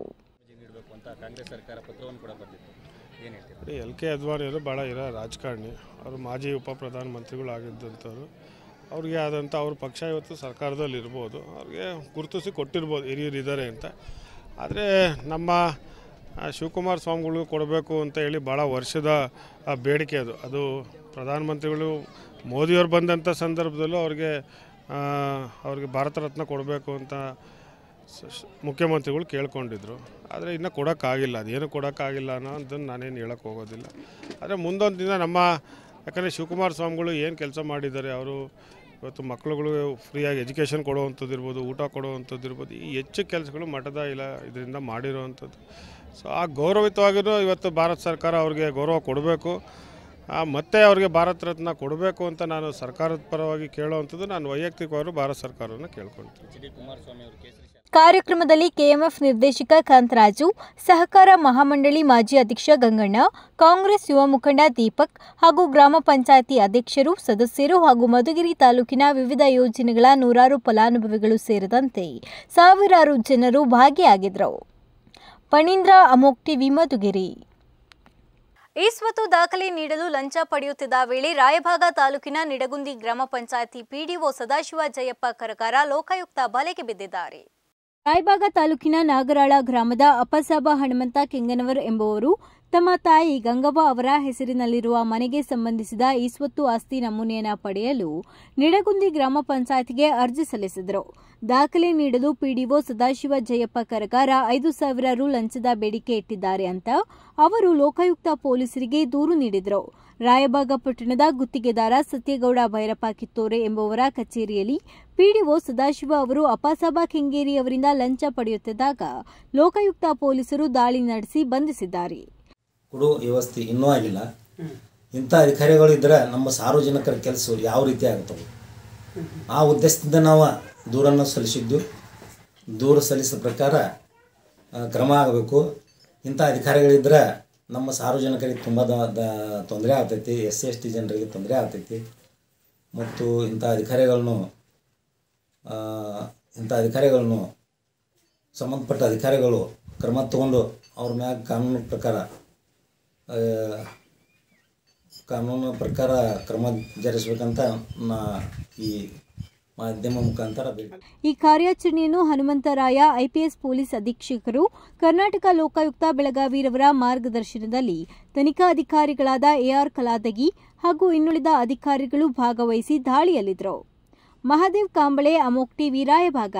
LK ಅದ್ವಾನಿಯವರು ಭಾಳ ಇರೋ ರಾಜಕಾರಣಿ, ಅವರು ಮಾಜಿ ಉಪ ಪ್ರಧಾನಮಂತ್ರಿಗಳು ಆಗಿದ್ದಂಥವ್ರು. ಅವ್ರಿಗೆ ಆದಂಥ ಅವ್ರ ಪಕ್ಷ ಇವತ್ತು ಸರ್ಕಾರದಲ್ಲಿ ಇರ್ಬೋದು, ಅವ್ರಿಗೆ ಗುರುತಿಸಿ ಕೊಟ್ಟಿರ್ಬೋದು ಹಿರಿಯರಿದ್ದಾರೆ ಅಂತ. ಆದರೆ ನಮ್ಮ ಶಿವಕುಮಾರ ಸ್ವಾಮಿಗಳು ಕೊಡಬೇಕು ಅಂತ ಹೇಳಿ ಭಾಳ ವರ್ಷದ ಬೇಡಿಕೆ ಅದು ಪ್ರಧಾನಮಂತ್ರಿಗಳು ಮೋದಿಯವರು ಬಂದಂಥ ಸಂದರ್ಭದಲ್ಲೂ ಅವ್ರಿಗೆ ಭಾರತ ರತ್ನ ಕೊಡಬೇಕು ಅಂತ ಮುಖ್ಯಮಂತ್ರಿಗಳು ಕೇಳ್ಕೊಂಡಿದ್ರು. ಆದರೆ ಇನ್ನೂ ಕೊಡೋಕ್ಕಾಗಿಲ್ಲ, ಅದೇನು ಕೊಡೋಕ್ಕಾಗಿಲ್ಲ ಅನ್ನೋದನ್ನು ನಾನೇನು ಹೇಳೋಕ್ಕೆ ಹೋಗೋದಿಲ್ಲ. ಆದರೆ ಮುಂದೊಂದು ದಿನ ಯಾಕಂದರೆ ಶಿವಕುಮಾರ ಸ್ವಾಮಿಗಳು ಏನು ಕೆಲಸ ಮಾಡಿದ್ದಾರೆ, ಅವರು ಇವತ್ತು ಮಕ್ಕಳುಗಳು ಫ್ರೀಯಾಗಿ ಎಜುಕೇಷನ್ ಕೊಡುವಂಥದ್ದು ಇರ್ಬೋದು, ಊಟ ಕೊಡುವಂಥದ್ದು ಇರ್ಬೋದು, ಈ ಹೆಚ್ಚು ಕೆಲಸಗಳು ಮಠದ ಇದರಿಂದ ಮಾಡಿರೋವಂಥದ್ದು. ಸೊ ಆ ಗೌರವಿತವಾಗಿಯೂ ಇವತ್ತು ಭಾರತ ಸರ್ಕಾರ ಅವ್ರಿಗೆ ಗೌರವ ಕೊಡಬೇಕು, ಮತ್ತೆ ಅವ್ರಿಗೆ ಭಾರತ ರತ್ನ ಕೊಡಬೇಕು ಅಂತ ನಾನು ಸರ್ಕಾರದ ಪರವಾಗಿ ಕೇಳುವಂಥದ್ದು ನಾನು ವೈಯಕ್ತಿಕವಾಗಿ ಭಾರತ ಸರ್ಕಾರವನ್ನು ಕೇಳ್ಕೊಳ್ತೀನಿ. ಕಾರ್ಯಕ್ರಮದಲ್ಲಿ ಕೆಎಂಎಫ್ ನಿರ್ದೇಶಕ ಕಾಂತರಾಜು, ಸಹಕಾರ ಮಹಾಮಂಡಳಿ ಮಾಜಿ ಅಧ್ಯಕ್ಷ ಗಂಗಣ್ಣ, ಕಾಂಗ್ರೆಸ್ ಯುವ ಮುಖಂಡ ದೀಪಕ್ ಹಾಗೂ ಗ್ರಾಮ ಪಂಚಾಯಿತಿ ಅಧ್ಯಕ್ಷರು, ಸದಸ್ಯರು ಹಾಗೂ ಮಧುಗಿರಿ ತಾಲೂಕಿನ ವಿವಿಧ ಯೋಜನೆಗಳ ನೂರಾರು ಫಲಾನುಭವಿಗಳು ಸೇರಿದಂತೆ ಸಾವಿರಾರು ಜನರು ಭಾಗಿಯಾಗಿದ್ದರು. ಪಣೀಂದ್ರ, ಅಮೋಕ್ ಟಿವಿ, ಮಧುಗಿರಿ. ಈಸ್ವತ್ತು ದಾಖಲೆ ನೀಡಲು ಲಂಚ ಪಡೆಯುತ್ತಿದ್ದ ವೇಳೆ ರಾಯಭಾಗ ತಾಲೂಕಿನ ನಿಡಗುಂದಿ ಗ್ರಾಮ ಪಂಚಾಯಿತಿ ಪಿಡಿಒ ಸದಾಶಿವ ಜಯಪ್ಪ ಕರಗಾರ ಲೋಕಾಯುಕ್ತ ಬಲೆಗೆ ಬಿದ್ದಿದ್ದಾರೆ. ರಾಯಭಾಗ ತಾಲೂಕಿನ ನಾಗರಾಳ ಗ್ರಾಮದ ಅಪ್ಪಸಾಬ ಹನುಮಂತ ಕೆಂಗನವರ್ ಎಂಬುವರು ತಮ್ಮ ತಾಯಿ ಗಂಗವ್ವ ಅವರ ಹೆಸರಿನಲ್ಲಿರುವ ಮನೆಗೆ ಸಂಬಂಧಿಸಿದ ಈಸ್ವತ್ತು ಆಸ್ತಿ ನಮೂನೆಯನ್ನು ಪಡೆಯಲು ನಿಡಗುಂದಿ ಗ್ರಾಮ ಪಂಚಾಯಿತಿಗೆ ಅರ್ಜಿ ಸಲ್ಲಿಸಿದರು. ದಾಖಲೆ ನೀಡಲು ಪಿಡಿಒ ಸದಾಶಿವ ಜಯಪ್ಪ ಕರಗಾರ 5,000 ರು ಲಂಚದ ಬೇಡಿಕೆ ಇಟ್ಟಿದ್ದಾರೆ ಅಂತ ಅವರು ಲೋಕಾಯುಕ್ತ ಪೊಲೀಸರಿಗೆ ದೂರು ನೀಡಿದರು. ರಾಯಭಾಗ ಪಟ್ಟಣದ ಗುತ್ತಿಗೆದಾರ ಸತ್ಯಗೌಡ ಭೈರಪ್ಪ ಕಿತ್ತೋರೆ ಎಂಬುವರ ಕಚೇರಿಯಲ್ಲಿ ಪಿಡಿಒ ಸದಾಶಿವ ಅವರು ಅಪ್ಪಾಸಾಬ ಕೆಂಗೇರಿ ಅವರಿಂದ ಲಂಚ ಪಡೆಯುತ್ತಿದ್ದಾಗ ಲೋಕಾಯುಕ್ತ ಪೊಲೀಸರು ದಾಳಿ ನಡೆಸಿ ಬಂಧಿಸಿದ್ದಾರೆ. ಕೊಡೋ ವ್ಯವಸ್ಥೆ ಇನ್ನೂ ಆಗಿಲ್ಲ. ಇಂಥ ಅಧಿಕಾರಿಗಳಿದ್ದರೆ ನಮ್ಮ ಸಾರ್ವಜನಿಕರ ಕೆಲಸ ಯಾವ ರೀತಿ ಆಗ್ತವೆ, ಆ ಉದ್ದೇಶದಿಂದ ನಾವು ದೂರನ್ನು ಸಲ್ಲಿಸಿದ್ದು. ದೂರ ಸಲ್ಲಿಸಿದ ಪ್ರಕಾರ ಕ್ರಮ ಆಗಬೇಕು. ಇಂಥ ಅಧಿಕಾರಿಗಳಿದ್ದರೆ ನಮ್ಮ ಸಾರ್ವಜನಿಕರಿಗೆ ತುಂಬ ತೊಂದರೆ ಆಗ್ತೈತಿ, SC/ST ಜನರಿಗೆ ತೊಂದರೆ ಆಗ್ತೈತಿ. ಮತ್ತು ಇಂಥ ಅಧಿಕಾರಿಗಳನ್ನು ಸಂಬಂಧಪಟ್ಟ ಅಧಿಕಾರಿಗಳು ಕ್ರಮ ತಗೊಂಡು ಅವ್ರ ಮ್ಯಾಗ ಕಾನೂನು ಪ್ರಕಾರ ಕ್ರಮ ಜರುಗಿಸಬೇಕಂತ ಈ ಮಾಧ್ಯಮ ಮುಖಾಂತರ ಈ ಕಾರ್ಯಾಚರಣೆಯನ್ನು ಹನುಮಂತರಾಯ IPS ಪೊಲೀಸ್ ಅಧೀಕ್ಷಕರು, ಕರ್ನಾಟಕ ಲೋಕಾಯುಕ್ತ ಬೆಳಗಾವಿರವರ ಮಾರ್ಗದರ್ಶನದಲ್ಲಿ ತನಿಖಾ ಅಧಿಕಾರಿಗಳಾದ AR ಕಲಾದಗಿ ಹಾಗೂ ಇನ್ನುಳಿದ ಅಧಿಕಾರಿಗಳು ಭಾಗವಹಿಸಿ ದಾಳಿಯಲ್ಲಿದ್ದರು. ಮಹಾದೇವ್ ಕಾಂಬಳೆ, ಅಮೋಕ್ ಟಿವಿ, ರಾಯಭಾಗ.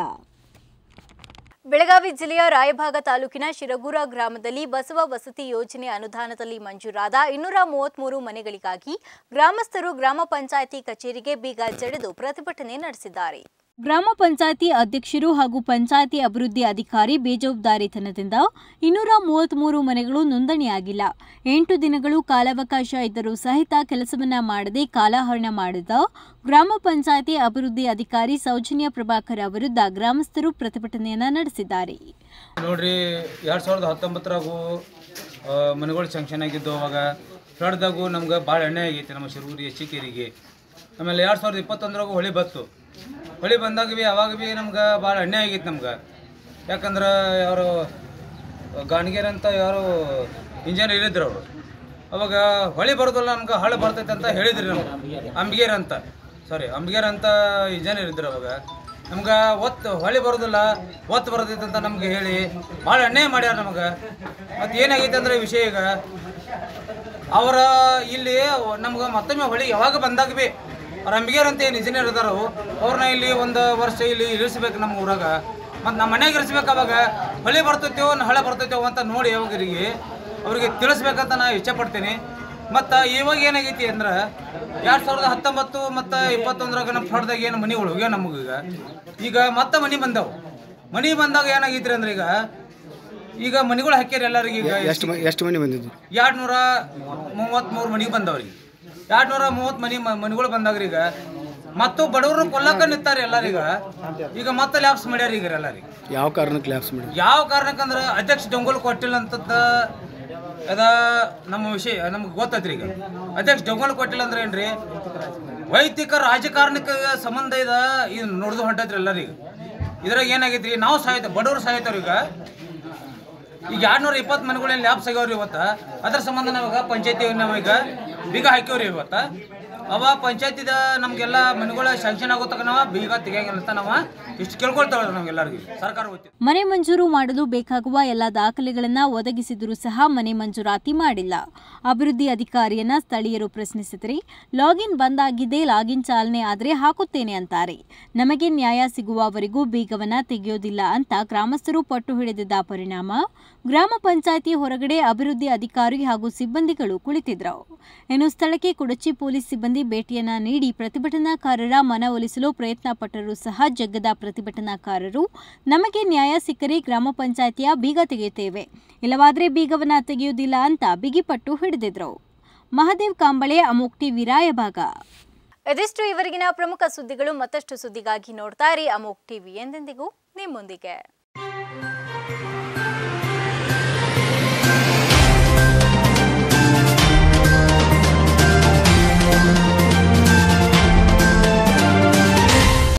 ಬೆಳಗಾವಿ ಜಿಲ್ಲೆಯ ರಾಯಭಾಗ ತಾಲೂಕಿನ ಶಿರಗೂರ ಗ್ರಾಮದಲ್ಲಿ ಬಸವ ವಸತಿ ಯೋಜನೆ ಅನುದಾನದಲ್ಲಿ ಮಂಜೂರಾದ 233 ಮನೆಗಳಿಗಾಗಿ ಗ್ರಾಮಸ್ಥರು ಗ್ರಾಮ ಪಂಚಾಯಿತಿ ಕಚೇರಿಗೆ ಬೀಗ ಜಡಿದು ಪ್ರತಿಭಟನೆ ನಡೆಸಿದ್ದಾರೆ. ಗ್ರಾಮ ಪಂಚಾಯಿತಿ ಅಧ್ಯಕ್ಷರು ಹಾಗೂ ಪಂಚಾಯಿತಿ ಅಭಿವೃದ್ಧಿ ಅಧಿಕಾರಿ ಬೇಜವಾಬ್ದಾರಿತನದಿಂದ 233 ಮನೆಗಳು ನೋಂದಣಿಯಾಗಿಲ್ಲ. 8 ದಿನಗಳು ಕಾಲಾವಕಾಶ ಇದ್ದರೂ ಸಹಿತ ಕೆಲಸವನ್ನ ಮಾಡದೆ ಕಾಲಹರಣ ಮಾಡಿದ ಗ್ರಾಮ ಪಂಚಾಯಿತಿ ಅಭಿವೃದ್ಧಿ ಅಧಿಕಾರಿ ಸೌಜನ್ಯ ಪ್ರಭಾಕರ್ ವಿರುದ್ಧ ಗ್ರಾಮಸ್ಥರು ಪ್ರತಿಭಟನೆಯನ್ನ ನಡೆಸಿದ್ದಾರೆ. ನೋಡ್ರಿ 2019ರಾಗೂ ಮನೆಗಳು ಸ್ಯಾಂಕ್ಷನ್ ಆಗಿದ್ದು, ಅವಾಗ ಫ್ಲಡ್ದಾಗೂ ನಮ್ಗೆ ಭಾಳ ಅನ್ಯಾಯ ಆಗೈತಿ ನಮ್ಮ ಶಿರೂರು ಹೆಚ್ಚಿಕೇರಿಗೆ. ಆಮೇಲೆ 2021ರಾಗೂ ಹೊಳಿ ಬತ್ತು. ಹೊಳಿ ಬಂದಾಗ ಅವಾಗ ನಮ್ಗೆ ಭಾಳ ಅನ್ಯಾಯ ಆಗೈತಿ ನಮ್ಗೆ. ಯಾಕಂದ್ರೆ ಯಾರು ಗಾಣಿಗೇರ್ ಅಂತ ಯಾರು ಇಂಜಿನಿಯರ್ ಇರಿದ್ರು ಅವರು, ಅವಾಗ ಹೊಳಿ ಬರೋದಿಲ್ಲ ನಮ್ಗೆ ಹಳ್ಳ ಬರ್ತೈತೆ ಅಂತ ಹೇಳಿದ್ರಿ ನಮ್ಗೆ. ಅಂಬಿಗೇರ್ ಅಂತ ಇಂಜಿನಿಯರ್ ಇದ್ರು. ಅವಾಗ ನಮ್ಗೆ ಹೊಳಿ ಬರೋದಿಲ್ಲ, ಬರ್ತೈತೆ ಅಂತ ನಮ್ಗೆ ಹೇಳಿ ಭಾಳ ಅನ್ಯಾಯ ಮಾಡ್ಯಾರ ನಮಗೆ. ಮತ್ತು ಏನಾಗೈತೆ ಅಂದರೆ ವಿಷಯ ಈಗ ಅವರ ಇಲ್ಲಿ ನಮ್ಗೆ ಮತ್ತೊಮ್ಮೆ ಹೊಳಿ ಯಾವಾಗ ಬಂದಾಗ ಅವ್ರ ಅಂಬಿಗೇರ್ ಅಂತ ಏನು ಇಂಜಿನಿಯರ್ ಇದ್ದಾರೋ ಅವ್ರನ್ನ ಇಲ್ಲಿ 1 ವರ್ಷ ಇಲ್ಲಿ ಇಳಿಸ್ಬೇಕು ನಮ್ಮ ಊರಾಗ. ಮತ್ತು ನಮ್ಮ ಮನೆಗೆ ಇರಿಸ್ಬೇಕು. ಅವಾಗ ಹೊಳಿ ಬರ್ತೈತೋ ಹಳೆ ಬರ್ತೈತೋ ಅಂತ ನೋಡಿ ಅವ್ರಿಗೆ ತಿಳಿಸ್ಬೇಕಂತ ನಾನು ಇಚ್ಛೆಪಡ್ತೀನಿ. ಮತ್ತು ಇವಾಗ ಏನಾಗೈತಿ ಅಂದ್ರೆ 2019 ಮತ್ತು 21ರಾಗ ನಮ್ಮ ಫ್ಲಡ್ದಾಗ ಏನು ಮನೆಗಳು ಹೋಗ್ಯಾವ ನಮಗೀಗ. ಈಗ ಮತ್ತೆ ಮನೆ ಬಂದಾಗ ಏನಾಗೈತ್ರಿ ಅಂದ್ರೆ ಈಗ ಮನೆಗಳು ಹಾಕ್ಯಾರ ಎಲ್ಲರಿಗೆ. ಈಗ ಎಷ್ಟು ಮನೆ ಬಂದಿದ್ದು? 233 ಮನೆಗೆ ಬಂದವ್ರಿಗೆ. 230 ಮನೆಗಳು ಬಂದಾಗ್ರಿ. ಈಗ ಮತ್ತು ಬಡವ್ರನ್ನ ಕೊಲ್ಲಕ್ಕ ನಿಂತಾರೆ ಎಲ್ಲರೀಗ. ಈಗ ಮತ್ತೆ ಲ್ಯಾಬ್ಸ್ ಮಾಡ್ಯಾರ ಈಗ ಎಲ್ಲರಿಗೆ. ಯಾವ ಕಾರಣಕ್ಕೆ ಲ್ಯಾಬ್ಸ್ ಮಾಡ್ಯಾರ? ಯಾವ ಕಾರಣಕ್ಕಂದ್ರೆ ಅಧ್ಯಕ್ಷ ಡೊಂಗೋಲ್ ಕೊಟ್ಟಿಲ್ಲ ಅಂತದ್ದು ಅದ ನಮ್ಮ ವಿಷಯ ನಮ್ಗೆ ಗೊತ್ತೈತ್ರಿ. ಈಗ ಅಧ್ಯಕ್ಷ ಜೋಗಲ್ ಕೊಟ್ಟಿಲ್ಲ ಅಂದ್ರೆ ಏನ್ರಿ, ವೈಯಕ್ತಿಕ ರಾಜಕಾರಣಕ್ಕೆ ಸಂಬಂಧ ಇದು ನೋಡ್ದು ಹೊಂಟೈತ್ರಿ ಎಲ್ಲರಿಗೆ. ಇದ್ರಾಗ ಏನಾಗೈತ್ರಿ, ನಾವು ಬಡವರು ಸಾಯ್ತಾವ್ರಿ. ಈಗ 220 ಮನೆಗಳಲ್ಲಿ ಲ್ಯಾಬ್ಸ್ ಆಗ್ಯಾವ್ರಿ ಇವತ್ತು. ಅದ್ರ ಸಂಬಂಧ ನಾವಾಗ ಪಂಚಾಯತಿ ನಾವೀಗ ಬೀಗ ಹಾಕ್ಯವ್ರಿ ಇವತ್ತು. ಅವ ಪಂಚಾಯತಿದ ನಮ್ಗೆಲ್ಲ ಮನೆಗಳ ಸ್ಯಾಂಕ್ಷನ್ ಆಗೋ ತಕ್ಕ ನಾವು ಬೀಗ ತೆಗಿಯಂಗಿಲ್ಲ ಅಂತ ನಾವು ಇಷ್ಟು ಕೇಳ್ಕೊಳ್ತಾವ್ರಿ ನಮ್ಗೆಲ್ಲರಿಗೂ ಸರ್ಕಾರ. ಮನೆ ಮಂಜೂರು ಮಾಡಲು ಬೇಕಾಗುವ ಎಲ್ಲ ದಾಖಲೆಗಳನ್ನು ಒದಗಿಸಿದರೂ ಸಹ ಮನೆ ಮಂಜೂರಾತಿ ಮಾಡಿಲ್ಲ. ಅಭಿವೃದ್ಧಿ ಅಧಿಕಾರಿಯನ್ನ ಸ್ಥಳೀಯರು ಪ್ರಶ್ನಿಸಿದರೆ ಲಾಗಿನ್ ಬಂದ್ ಆಗಿದೆ, ಲಾಗಿನ್ ಚಾಲನೆ ಆದರೆ ಹಾಕುತ್ತೇನೆ ಅಂತಾರೆ. ನಮಗೆ ನ್ಯಾಯ ಸಿಗುವವರೆಗೂ ಬೀಗವನ್ನ ತೆಗೆಯೋದಿಲ್ಲ ಅಂತ ಗ್ರಾಮಸ್ಥರು ಪಟ್ಟು ಹಿಡಿದಿದ್ದ ಪರಿಣಾಮ ಗ್ರಾಮ ಪಂಚಾಯಿತಿ ಹೊರಗಡೆ ಅಭಿವೃದ್ಧಿ ಅಧಿಕಾರಿ ಹಾಗೂ ಸಿಬ್ಬಂದಿಗಳು ಕುಳಿತಿದ್ರು. ಇನ್ನು ಸ್ಥಳಕ್ಕೆ ಕುಡಚಿ ಪೊಲೀಸ್ ಸಿಬ್ಬಂದಿ ಭೇಟಿಯನ್ನ ನೀಡಿ ಪ್ರತಿಭಟನಾಕಾರರ ಮನವೊಲಿಸಲು ಪ್ರಯತ್ನ ಪಟ್ಟರೂ ಸಹ ಜಗ್ಗದ ಪ್ರತಿಭಟನಾಕಾರರು ನಮಗೆ ನ್ಯಾಯ ಸಿಕ್ಕರೆ ಗ್ರಾಮ ಪಂಚಾಯಿತಿಯ ಬೀಗ ತೆಗೆಯುತ್ತೇವೆ, ಇಲ್ಲವಾದರೆ ಬೀಗವನ್ನ ತೆಗೆಯುವುದಿಲ್ಲ ಅಂತ ಬಿಗಿಪಟ್ಟು ಹಿಡಿದಿದ್ರು. ಮಹದೇವ್ ಕಾಂಬಳೆ, ಅಮೋಕ್ ಟಿವಿ, ರಾಯಭಾಗ. ಇದಿಷ್ಟು ಇವರೆಗಿನ ಪ್ರಮುಖ ಸುದ್ದಿಗಳು. ಮತ್ತಷ್ಟು ಸುದ್ದಿಗಾಗಿ ನೋಡ್ತಾ ಇರಿ ಅಮೋಕ್ ಟಿವಿ, ಎಂದೆಂದಿಗೂ ನಿಮ್ಮೊಂದಿಗೆ.